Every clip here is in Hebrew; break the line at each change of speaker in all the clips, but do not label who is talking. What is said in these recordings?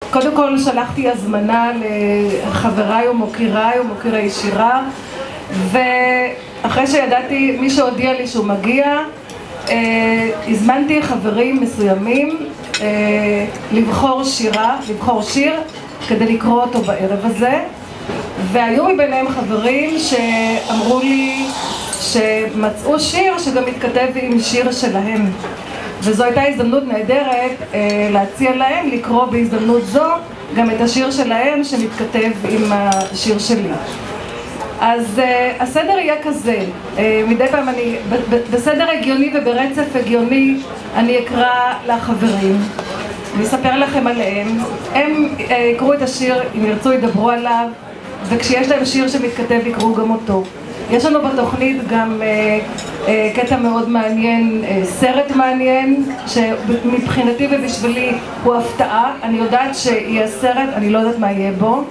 קודם כל שלחתי הזמנה לחבריי ומוקירי שירה, ואחרי שידעתי, מי שהודיע לי שהוא מגיע, הזמנתי חברים מסוימים לבחור שיר כדי לקרוא אותו בערב הזה, והיו מביניהם חברים שאמרו לי שמצאו שיר שגם מתכתב עם שיר שלהם, וזו הייתה הזדמנות נהדרת להציע להם לקרוא בהזדמנות זו גם את השיר שלהם שמתכתב עם השיר שלי. אז הסדר יהיה כזה, מדי פעם בסדר הגיוני וברצף הגיוני אני אקרא לחברים, אני אספר לכם עליהם, הם יקראו את השיר, אם ירצו ידברו עליו, וכשיש להם שיר שמתכתב יקראו גם אותו. יש לנו בתוכנית גם קטע מאוד מעניין, סרט מעניין, שמבחינתי ובשבילי הוא הפתעה. אני יודעת שיהיה סרט, אני לא יודעת מה יהיה בו.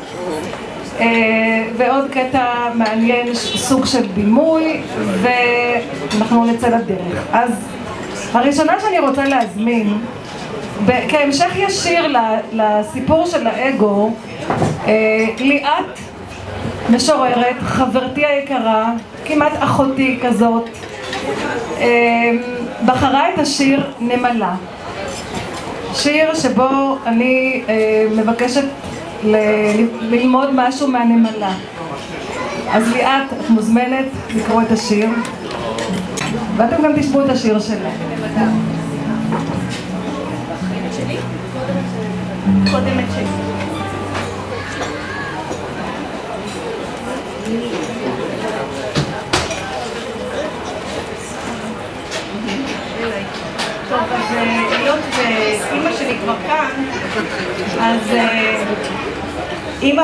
ועוד קטע מעניין, סוג של בימוי, ואנחנו נצא לדרך. אז הראשונה שאני רוצה להזמין, כהמשך ישיר לסיפור של האגו, ליאת, משוררת, חברתי היקרה, כמעט אחותי כזאת, בחרה את השיר נמלה. שיר שבו אני מבקשת ללמוד משהו מהנמלה. אז ליאת, את מוזמנת לקרוא את השיר, ואתם גם תשמעו את השיר שלה. קודם את שלי. טוב, אז היות ואימא שלי כבר כאן, אז אימא,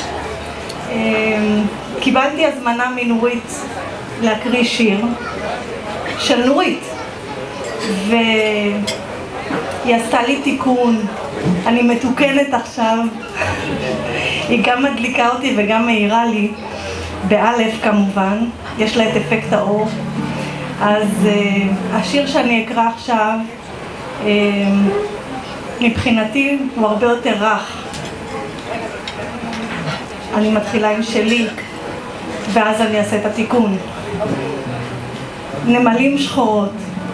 קיבלתי הזמנה מנורית להקריא שיר של נורית, והיא עשתה לי תיקון, אני מתוקנת עכשיו. היא גם מדליקה אותי וגם מאירה לי, באלף כמובן, יש לה את אפקט האור. אז השיר שאני אקרא עכשיו, מבחינתי הוא הרבה יותר רך. אני מתחילה עם שלי, ואז אני אעשה את התיקון. נמלים שחורות,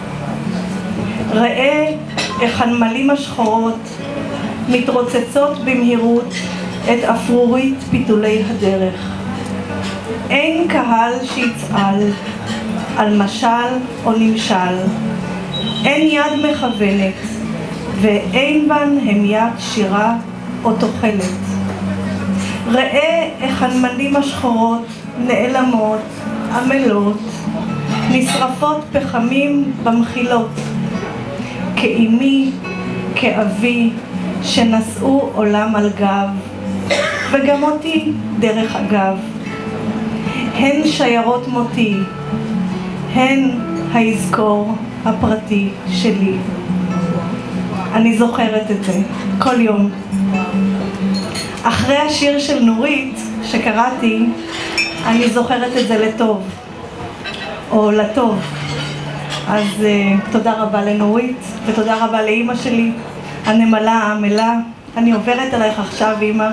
ראה איך הנמלים השחורות מתרוצצות במהירות את אפרורית פיתולי הדרך. אין קהל שיצעל על משל או נמשל, אין יד מכוונת, ואין בן המיית שירה או תוחלת. ראה איך הנמלים השחורות נעלמות, עמלות, נשרפות פחמים במחילות, כאימי, כאבי, שנשאו עולם על גב, וגם אותי דרך אגב. הן שיירות מותי, הן היזכור הפרטי שלי. אני זוכרת את זה כל יום. אחרי השיר של נורית שקראתי, אני זוכרת את זה לטוב, או לטוב. אז תודה רבה לנורית, ותודה רבה לאמא שלי, הנמלה העמלה. אני עוברת עלייך עכשיו, אמא.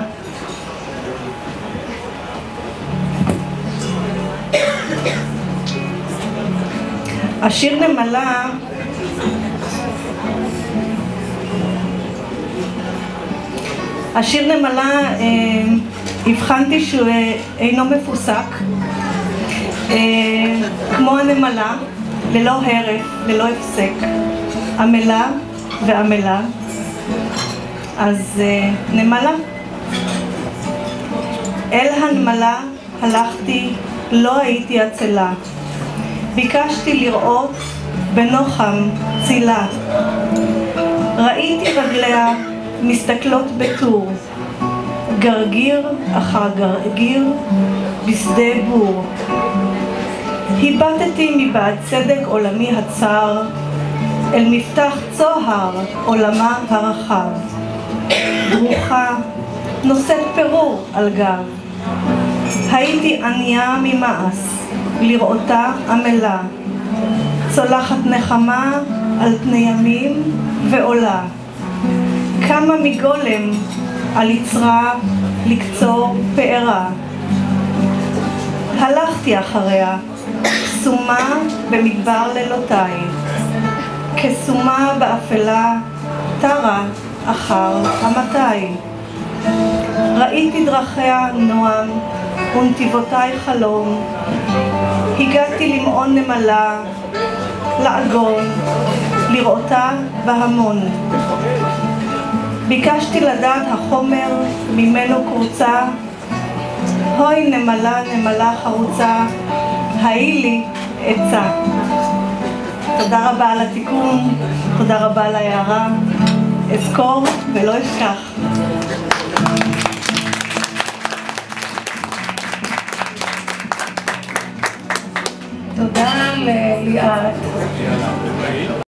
השיר נמלה הבחנתי שהוא אינו מפוסק, כמו הנמלה, ללא הרף, ללא הפסק, עמלה ועמלה. אז נמלה. אל הנמלה הלכתי, לא הייתי עצלה, ביקשתי לראות בנוחם צילה. ראיתי רגליה מסתכלות בטור, גרגיר אחר גרגיר בשדה בור. היבטתי מבעד צדק עולמי הצר, אל מפתח צוהר עולמה הרחב. ברוכה, נושאת פירור על גב. הייתי ענייה ממעש, לראותה עמלה, צולחת נחמה על פני ימים ועולה. קמה מגולם
על יצרה לקצור פארה. הלכתי אחריה, סומה במדבר לילותיי, כסומה באפלה תרה אחר המתי. ראיתי דרכיה נועם ונתיבותיי חלום, הגעתי למעון נמלה, לעגון, לראותה בהמון. ביקשתי לדעת החומר ממנו קרוצה, הוי נמלה נמלה חרוצה, היי לי עצה. תודה רבה על התיקון, תודה רבה על ההערה, אזכור ולא אשכח.
תודה לליאת.